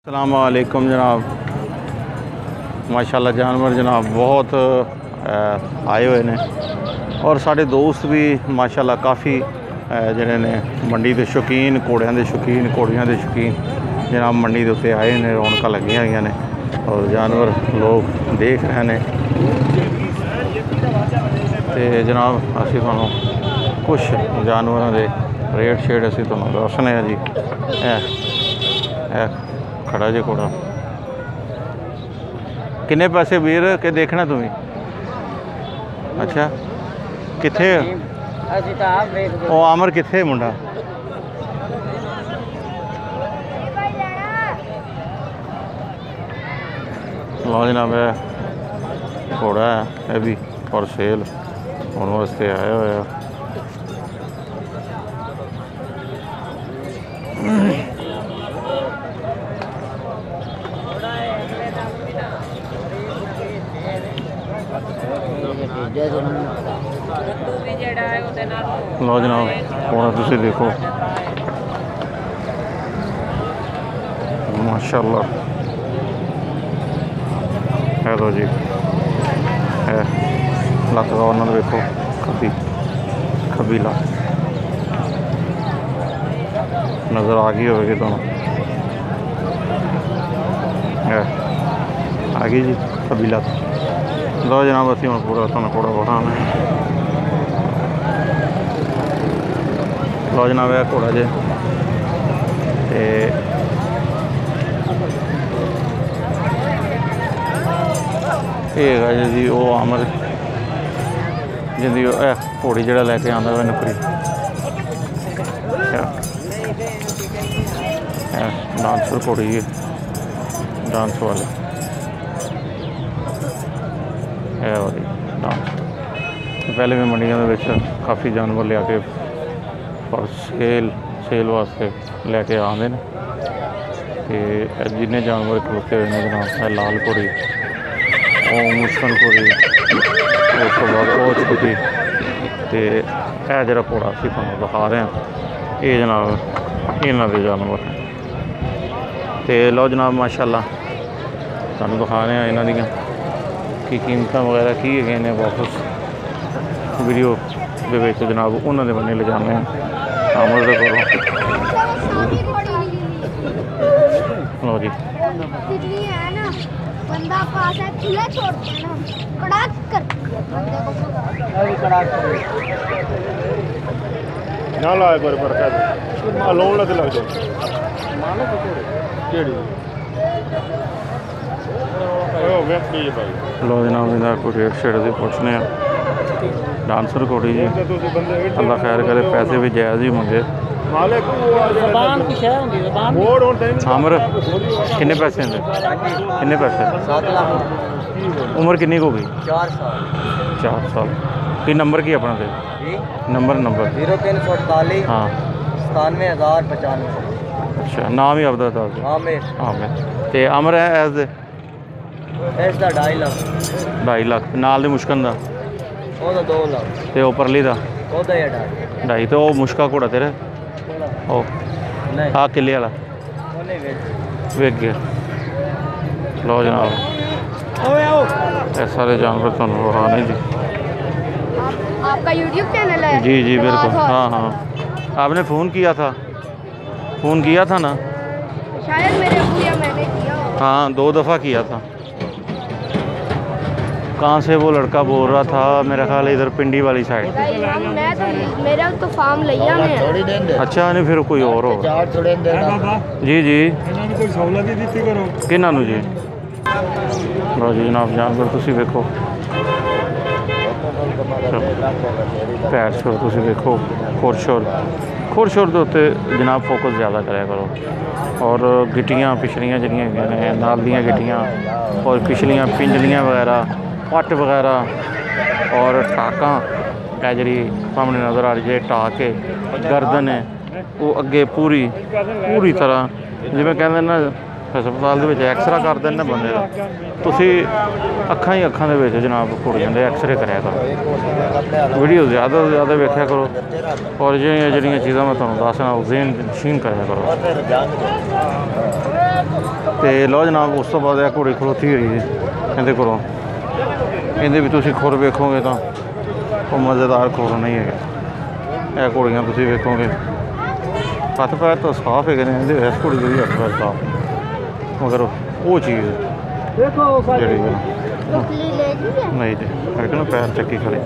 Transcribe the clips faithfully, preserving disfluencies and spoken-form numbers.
अस्सलाम वालेकुम जनाब। माशाल्लाह जानवर जनाब बहुत आए हुए ने और साढ़े दोस्त भी माशाल्लाह काफ़ी जिन्हें ने मंडी के शौकीन घोड़ियां के शौकीन घोड़ियां के शौकीन जनाब मंडी के उत्ते आए ने। रौनक लगियां हुई ने और जानवर लोग देख रहे हैं। तो जनाब असी तुहानू कुछ जानवरों के रेट शेट असी तुहानू दसने जी। ए, ए खड़ा जे घोड़ा किन्ने पैसे वीर के देखना तुम्हें? अच्छा किथे ओ आमर किथे मुंडा? लो जनाब घोड़ा है यह भी फॉर सेल होने वास्ते आया हुआ। लो जनाब घोड़ा तुसी देखो माशाल्लाह है। लो जी है लत्त का उन्होंने देखो खब्बी खब्बी लत्त नज़र आ गई होगी दोनों है आ गई जी खब्बी लत्त। लो जनाब असी हम पूरा तुम घोड़ा बखाना है। लो जनाब है घोड़ा जे है जी वो आमर जिंदी घोड़ी जरा लैके आता है नुकरी डांसर घोड़ी है डांस वाले है वाली डांस। पहले भी मंडियों के काफ़ी जानवर लिया के और सेल सेल वास्ते लैके आते हैं। तो जिन्हें जानवर खलोते हुए हैं जनाब है लाल घोड़ी वो मुश्किल घोड़ी उस तो बाद वो छोटी तो यह जरा घोड़ा असी तुहानू दिखा रहे हैं ये जनाब इन्हों के जानवर हैं। तो लो जनाब माशाल्लाह तुहानू दिखा रहे हैं इन्हों दी की कीमत वगैरह की है वापस वीडियो के जनाब उन्होंने बने ले जाने हैं आमर दे कोलों। लो जी बंदा पास है खुला छोड़ते हैं ना कड़ाक कर बंदे को ना लाए पर पर कह दे लोन लग लग जाए मानो तो केड़ी ओ वेट की भाई। लो जनाब इधर को रेट शेट से पूछने हैं डांसर घोड़ी जी अल्लाह खैर करे पैसे भी जायज़ ही मंगे। आमर किन्ने पैसे हैं किन्ने पैसे? उम्र किन्नी हो गई? चार साल चार साल की नंबर की अपना दे नंबर नंबर जीरो तीन सौ अड़तालीस हाँ सतानवे हज़ार पचानवे। अच्छा नाम ही आपका दस आमिर आमिर ते अमर है एस दे इसका ढाई लाख ढाई लाख नाल दी मुश्किल दा दो लाख ते उपरली दा ढाई तो वो मुश्का घोड़ा तेरे ओ हाँ किले वाला वेच गया। लो जनाब ये सारे जानवर तो हाँ नहीं जी आपका यूट्यूब चैनल है? जी जी बिल्कुल हाँ हाँ आपने फ़ोन किया था फ़ोन किया था ना शायद मेरे अब्बू या मैंने किया हाँ दो दफ़ा किया था। कहाँ से वो लड़का बोल रहा था मेरा ख्याल इधर पिंडी वाली साइड। मैं तो मेरा तो फार्म लिया मैं। अच्छा नहीं फिर कोई और हो जी जी किन्हों जी। लो जी जनाब जानवर तुसी देखो पैर शोर तुसी देखो खुरशोर खुरशोर के उत्ते जनाब फोकस ज़्यादा कराया करो और गिट्टियाँ पिछलियाँ जड़ियाँ ने नाल दियाँ गिट्टियाँ और पिछलियाँ पिंजलियाँ वगैरह पट वगैरह और टाँका है जी सामने नज़र आ रही है टाँक के गर्दन है वो अगे पूरी पूरी तरह जिमें कहते ना हस्पताल एक्सरा कर दें बंदे का तुसी अखां ही अखां दे जनाब घोड़ियां दे एक्सरे कराया करो वीडियो ज़्यादा तो ज़्यादा वेख्या करो और जो चीज़ां मैं तुहानूं दस रहा जहन नशीन कराया करो। तो तो लो जनाब उस तो बाद घोड़ी खलोती हुई है इहदे कोलों इहदे भी तुसीं खुर वेखोगे तो वो मज़ेदार खुर नहीं है। यह घोड़ियाँ तुसीं वेखोगे हत्थ पैर तो साफ है इहदे इस घोड़ी के भी हत्थ पैर साफ मगर वो चीज़ जी नहीं जी है ना पैर चक्की खड़े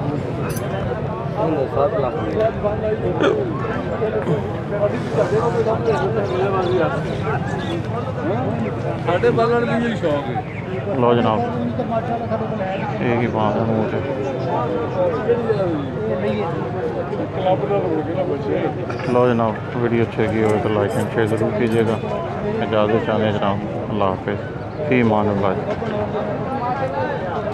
लो जनाब एक ही बात है मुँह से लो जनाब वीडियो अच्छी लगी हो तो लाइक एंड शेयर ज़रूर कीजिएगा। इजाज़त चाहते हैं जनाब अल्लाह हाफिज़ फी मान अल्लाह।